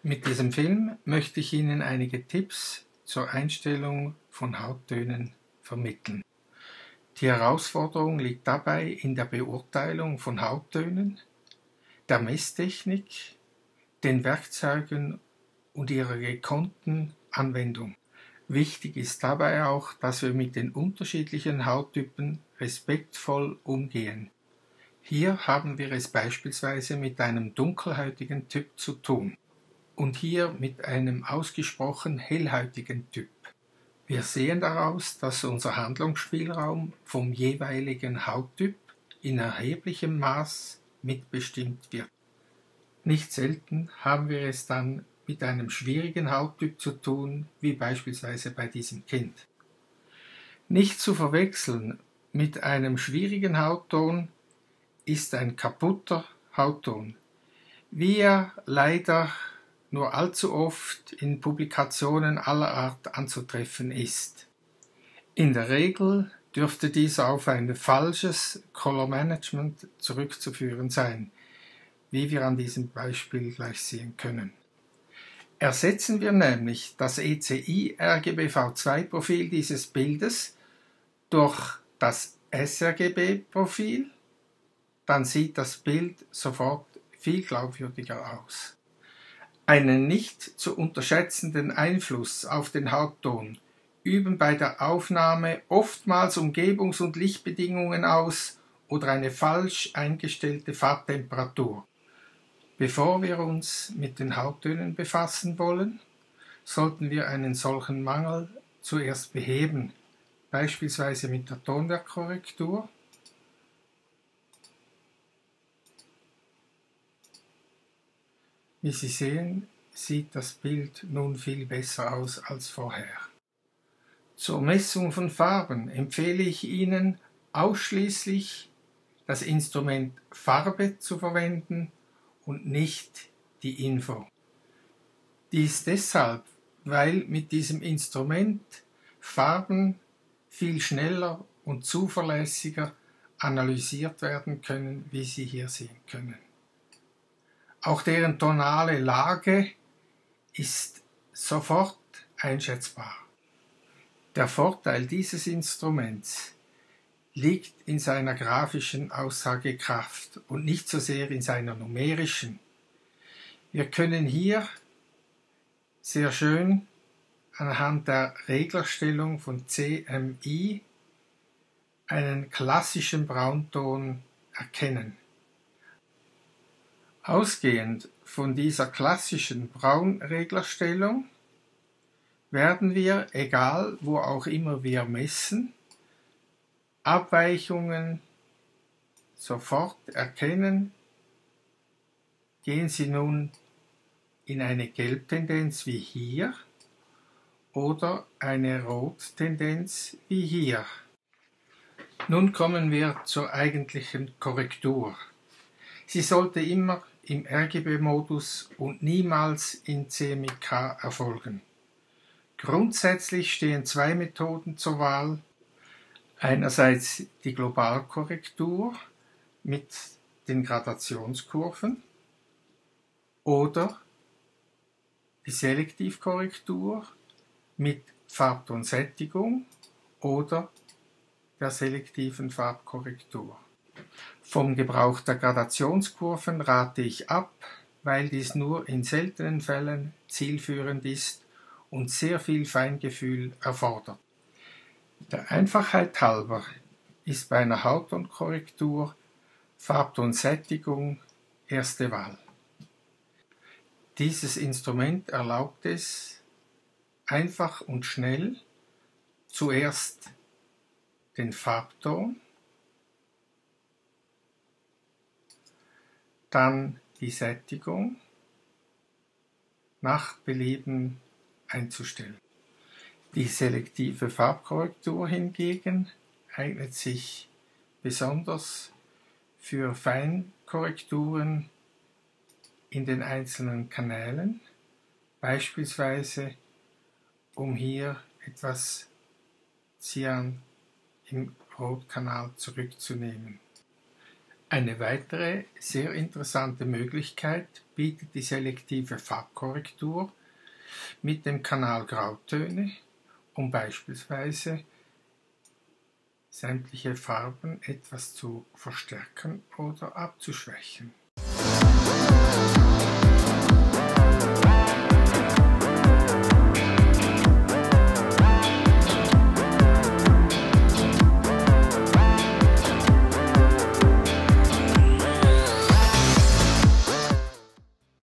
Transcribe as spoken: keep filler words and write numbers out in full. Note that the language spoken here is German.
Mit diesem Film möchte ich Ihnen einige Tipps zur Einstellung von Hauttönen vermitteln. Die Herausforderung liegt dabei in der Beurteilung von Hauttönen, der Messtechnik, den Werkzeugen und ihrer gekonnten Anwendung. Wichtig ist dabei auch, dass wir mit den unterschiedlichen Hauttypen respektvoll umgehen. Hier haben wir es beispielsweise mit einem dunkelhäutigen Typ zu tun und hier mit einem ausgesprochen hellhäutigen Typ. Wir sehen daraus, dass unser Handlungsspielraum vom jeweiligen Hauttyp in erheblichem Maß mitbestimmt wird. Nicht selten haben wir es dann mit einem schwierigen Hauttyp zu tun, wie beispielsweise bei diesem Kind. Nicht zu verwechseln mit einem schwierigen Hautton ist ein kaputter Hautton, wie er leider nur allzu oft in Publikationen aller Art anzutreffen ist. In der Regel dürfte dies auf ein falsches Color Management zurückzuführen sein, wie wir an diesem Beispiel gleich sehen können. Ersetzen wir nämlich das E C I R G B V zwei Profil dieses Bildes durch das s R G B Profil, dann sieht das Bild sofort viel glaubwürdiger aus. Einen nicht zu unterschätzenden Einfluss auf den Hautton üben bei der Aufnahme oftmals Umgebungs- und Lichtbedingungen aus oder eine falsch eingestellte Farbtemperatur. Bevor wir uns mit den Hauttönen befassen wollen, sollten wir einen solchen Mangel zuerst beheben, beispielsweise mit der Tonwerkkorrektur. Wie Sie sehen, sieht das Bild nun viel besser aus als vorher. Zur Messung von Farben empfehle ich Ihnen, ausschließlich das Instrument Farbe zu verwenden und nicht die Info. Dies deshalb, weil mit diesem Instrument Farben viel schneller und zuverlässiger analysiert werden können, wie Sie hier sehen können. Auch deren tonale Lage ist sofort einschätzbar. Der Vorteil dieses Instruments liegt in seiner grafischen Aussagekraft und nicht so sehr in seiner numerischen. Wir können hier sehr schön anhand der Reglerstellung von C M I einen klassischen Braunton erkennen. Ausgehend von dieser klassischen Braunreglerstellung werden wir, egal wo auch immer wir messen, Abweichungen sofort erkennen. Gehen Sie nun in eine Gelbtendenz wie hier oder eine Rottendenz wie hier. Nun kommen wir zur eigentlichen Korrektur. Sie sollte immer im R G B-Modus und niemals in C M Y K erfolgen. Grundsätzlich stehen zwei Methoden zur Wahl. Einerseits die Globalkorrektur mit den Gradationskurven oder die Selektivkorrektur mit Farbtonsättigung oder der selektiven Farbkorrektur. Vom Gebrauch der Gradationskurven rate ich ab, weil dies nur in seltenen Fällen zielführend ist und sehr viel Feingefühl erfordert. Der Einfachheit halber ist bei einer Hauttonkorrektur Farbtonsättigung erste Wahl. Dieses Instrument erlaubt es, einfach und schnell zuerst den Farbton, dann die Sättigung nach Belieben einzustellen. Die selektive Farbkorrektur hingegen eignet sich besonders für Feinkorrekturen in den einzelnen Kanälen, beispielsweise um hier etwas Cyan im Rotkanal zurückzunehmen. Eine weitere sehr interessante Möglichkeit bietet die selektive Farbkorrektur mit dem Kanal Grautöne, um beispielsweise sämtliche Farben etwas zu verstärken oder abzuschwächen.